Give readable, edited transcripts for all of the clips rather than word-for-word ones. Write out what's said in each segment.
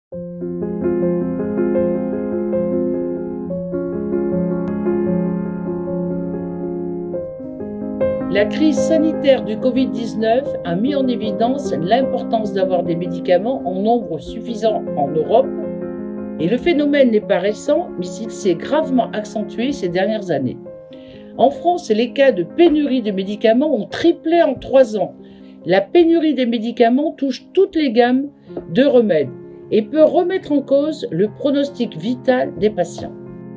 La crise sanitaire du Covid-19 a mis en évidence l'importance d'avoir des médicaments en nombre suffisant en Europe. Et le phénomène n'est pas récent, mais il s'est gravement accentué ces dernières années. En France, les cas de pénurie de médicaments ont triplé en 3 ans. La pénurie des médicaments touche toutes les gammes de remèdes et peut remettre en cause le pronostic vital des patients.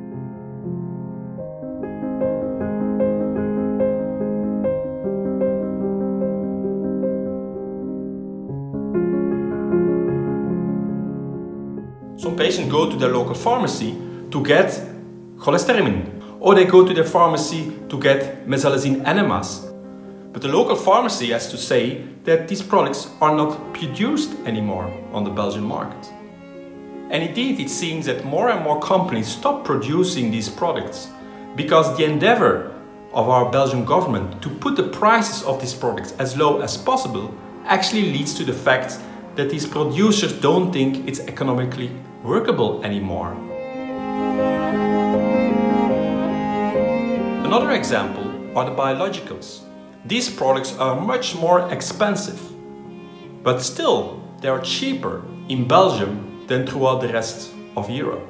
Some patients go to their local pharmacy to get cholestyramine, or they go to their pharmacy to get mesalazine enemas. But the local pharmacy has to say that these products are not produced anymore on the Belgian market. And indeed, it seems that more and more companies stop producing these products because the endeavor of our Belgian government to put the prices of these products as low as possible actually leads to the fact that these producers don't think it's economically workable anymore. Another example are the biologicals. These products are much more expensive, but still they are cheaper in Belgium than throughout the rest of Europe.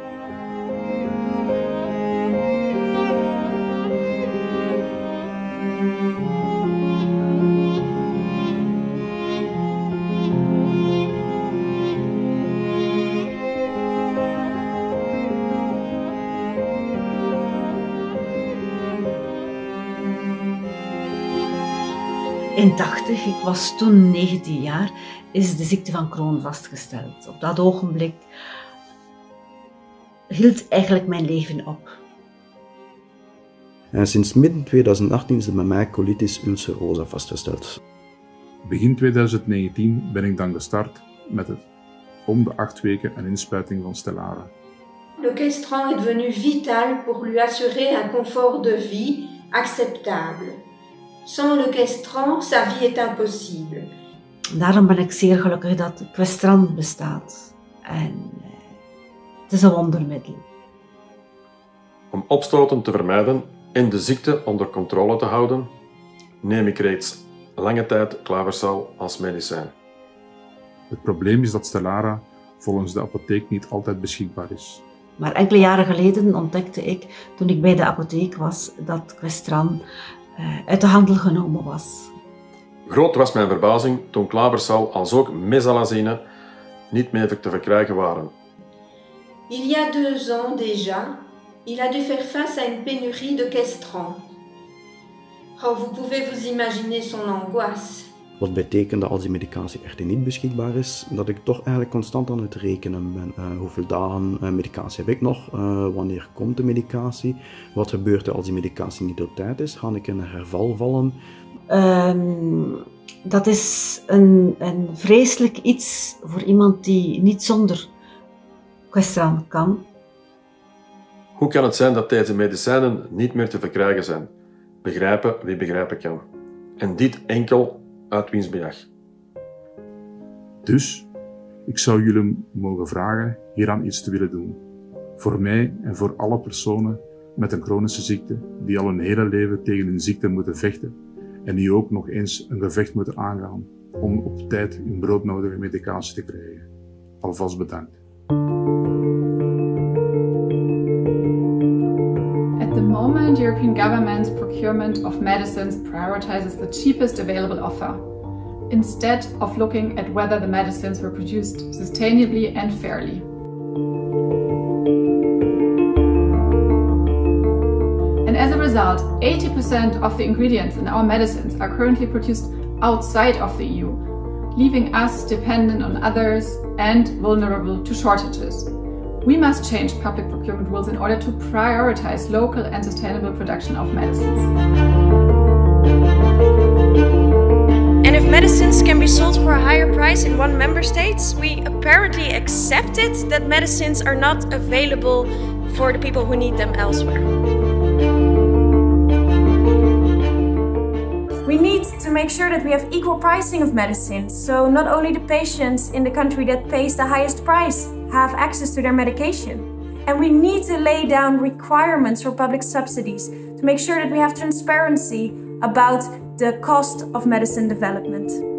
In 80, ik was toen 19 jaar, is de ziekte van Crohn vastgesteld. Op dat ogenblik hield eigenlijk mijn leven op. En sinds midden 2018 is er bij mij colitis ulcerosa vastgesteld. Begin 2019 ben ik dan gestart met het om de 8 weken een inspuiting van Stelara. Le Questran est devenu vital pour lui assurer un confort de vie acceptable. Sans le Questran, sa vie est impossible. Daarom ben ik zeer gelukkig dat Questran bestaat. En het is een wondermiddel. Om opstoten te vermijden en de ziekte onder controle te houden, neem ik reeds lange tijd klaversal als medicijn. Het probleem is dat Stelara volgens de apotheek niet altijd beschikbaar is. Maar enkele jaren geleden ontdekte ik, toen ik bij de apotheek was, dat Questran uit de handel genomen was. Groot was mijn verbazing toen klaversal als ook mesalazine niet meer te verkrijgen waren. Il y a 2 ans déjà, il a dû faire face à une pénurie de Questran. Oh, vous pouvez vous imaginer son angoisse. Wat betekent dat als die medicatie echter niet beschikbaar is, dat ik toch eigenlijk constant aan het rekenen ben. Hoeveel dagen medicatie heb ik nog? Wanneer komt de medicatie? Wat gebeurt er als die medicatie niet op tijd is? Ga ik in een herval vallen? Dat is een vreselijk iets voor iemand die niet zonder Questran kan. Hoe kan het zijn dat deze medicijnen niet meer te verkrijgen zijn? Begrijpen wie begrijpen kan. En dit enkel uit winstbejag. Dus, ik zou jullie mogen vragen hieraan iets te willen doen. Voor mij en voor alle personen met een chronische ziekte die al hun hele leven tegen hun ziekte moeten vechten en die ook nog eens een gevecht moeten aangaan om op tijd hun broodnodige medicatie te krijgen. Alvast bedankt. At the moment, European government's procurement of medicines prioritizes the cheapest available offer, instead of looking at whether the medicines were produced sustainably and fairly. And as a result, 80% of the ingredients in our medicines are currently produced outside of the EU, leaving us dependent on others and vulnerable to shortages. We must change public procurement rules in order to prioritize local and sustainable production of medicines. And if medicines can be sold for a higher price in one member state, we apparently accepted that medicines are not available for the people who need them elsewhere. We need to make sure that we have equal pricing of medicines, so not only the patients in the country that pays the highest price have access to their medication. And we need to lay down requirements for public subsidies to make sure that we have transparency about the cost of medicine development.